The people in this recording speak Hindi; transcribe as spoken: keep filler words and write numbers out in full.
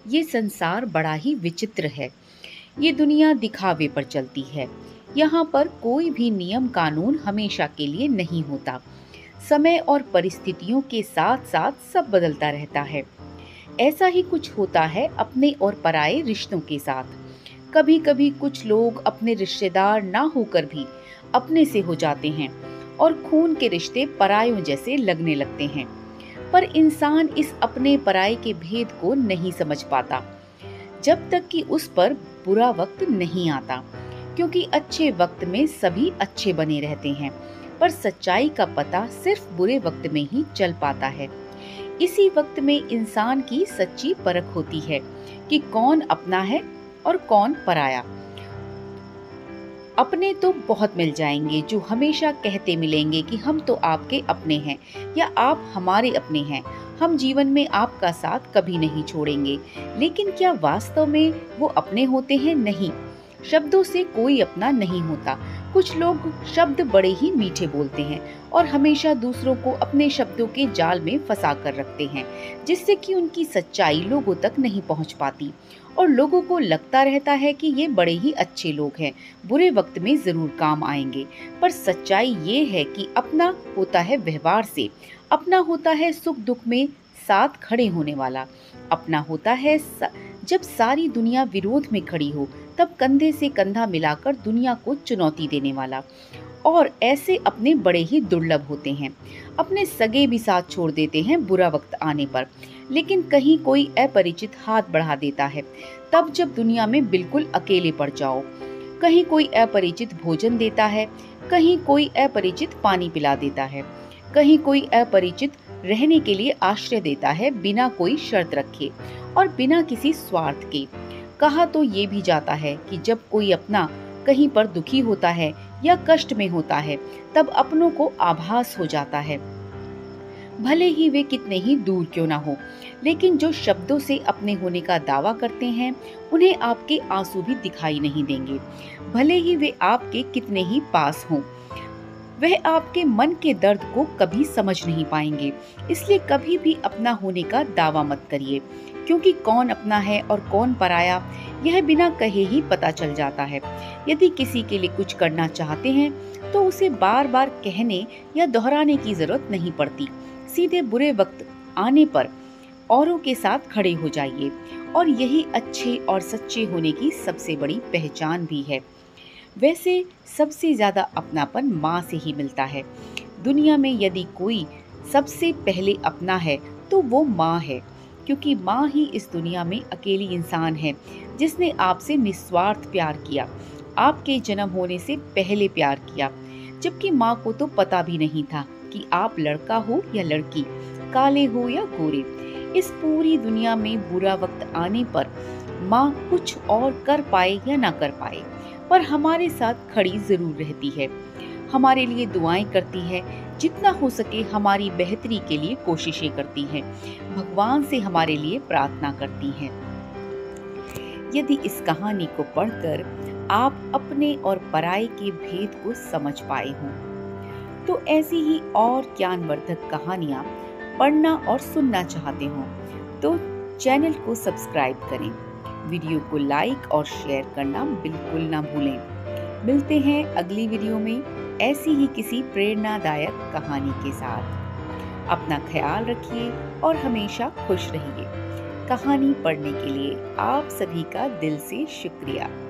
ये संसार बड़ा ही विचित्र है। ये दुनिया दिखावे पर चलती है। यहाँ पर कोई भी नियम कानून हमेशा के लिए नहीं होता। समय और परिस्थितियों के साथ साथ सब बदलता रहता है। ऐसा ही कुछ होता है अपने और पराये रिश्तों के साथ। कभी कभी कुछ लोग अपने रिश्तेदार ना होकर भी अपने से हो जाते हैं और खून के रिश्ते परायों जैसे लगने लगते हैं। पर इंसान इस अपने पराये के भेद को नहीं समझ पाता जब तक कि उस पर बुरा वक्त नहीं आता, क्योंकि अच्छे वक्त में सभी अच्छे बने रहते हैं, पर सच्चाई का पता सिर्फ बुरे वक्त में ही चल पाता है। इसी वक्त में इंसान की सच्ची परख होती है कि कौन अपना है और कौन पराया। अपने तो बहुत मिल जाएंगे जो हमेशा कहते मिलेंगे कि हम तो आपके अपने हैं या आप हमारे अपने हैं, हम जीवन में आपका साथ कभी नहीं छोड़ेंगे। लेकिन क्या वास्तव में वो अपने होते हैं? नहीं, शब्दों से कोई अपना नहीं होता। कुछ लोग शब्द बड़े ही मीठे बोलते हैं और हमेशा दूसरों को अपने शब्दों के जाल में फंसा कर रखते हैं, जिससे कि उनकी सच्चाई लोगों तक नहीं पहुंच पाती और लोगों को लगता रहता है कि ये बड़े ही अच्छे लोग हैं, बुरे वक्त में जरूर काम आएंगे। पर सच्चाई ये है कि अपना होता है व्यवहार से, अपना होता है सुख दुख में साथ खड़े होने वाला, अपना होता है जब सारी दुनिया विरोध में खड़ी हो तब कंधे से कंधा मिलाकर दुनिया को चुनौती देने वाला। और ऐसे अपने बड़े ही दुर्लभ होते हैं। अपने सगे भी साथ छोड़ देते हैं बुरा वक्त आने पर, लेकिन कहीं कोई अपरिचित हाथ बढ़ा देता है तब जब दुनिया में बिल्कुल अकेले पड़ जाओ। कहीं कोई अपरिचित भोजन देता है, कहीं कोई अपरिचित पानी पिला देता है, कहीं कोई अपरिचित रहने के लिए आश्रय देता है बिना कोई शर्त रखे और बिना किसी स्वार्थ के। कहा तो ये भी जाता है कि जब कोई अपना कहीं पर दुखी होता है या कष्ट में होता है तब अपनों को आभास हो जाता है, भले ही वे कितने ही दूर क्यों ना हो। लेकिन जो शब्दों से अपने होने का दावा करते हैं उन्हें आपके आंसू भी दिखाई नहीं देंगे, भले ही वे आपके कितने ही पास हों। वह आपके मन के दर्द को कभी समझ नहीं पाएंगे। इसलिए कभी भी अपना होने का दावा मत करिए, क्योंकि कौन अपना है और कौन पराया यह बिना कहे ही पता चल जाता है। यदि किसी के लिए कुछ करना चाहते हैं तो उसे बार बार कहने या दोहराने की जरूरत नहीं पड़ती। सीधे बुरे वक्त आने पर औरों के साथ खड़े हो जाइए, और यही अच्छे और सच्चे होने की सबसे बड़ी पहचान भी है। वैसे सबसे ज्यादा अपनापन माँ से ही मिलता है। दुनिया में यदि कोई सबसे पहले अपना है तो वो माँ है, क्योंकि माँ ही इस दुनिया में अकेली इंसान है जिसने आपसे निस्वार्थ प्यार किया, आपके जन्म होने से पहले प्यार किया, जबकि माँ को तो पता भी नहीं था कि आप लड़का हो या लड़की, काले हो या गोरे। इस पूरी दुनिया में बुरा वक्त आने पर माँ कुछ और कर पाए या ना कर पाए, पर हमारे साथ खड़ी जरूर रहती है, हमारे लिए दुआएं करती है, जितना हो सके हमारी बेहतरी के लिए कोशिशें करती हैं, भगवान से हमारे लिए प्रार्थना करती हैं। यदि इस कहानी को पढ़कर आप अपने और पराये के भेद को समझ पाए हों, तो ऐसी ही और ज्ञानवर्धक कहानियाँ पढ़ना और सुनना चाहते हों तो चैनल को सब्सक्राइब करें, वीडियो को लाइक और शेयर करना बिल्कुल ना भूलें। मिलते हैं अगली वीडियो में ऐसी ही किसी प्रेरणादायक कहानी के साथ। अपना ख्याल रखिए और हमेशा खुश रहिए। कहानी पढ़ने के लिए आप सभी का दिल से शुक्रिया।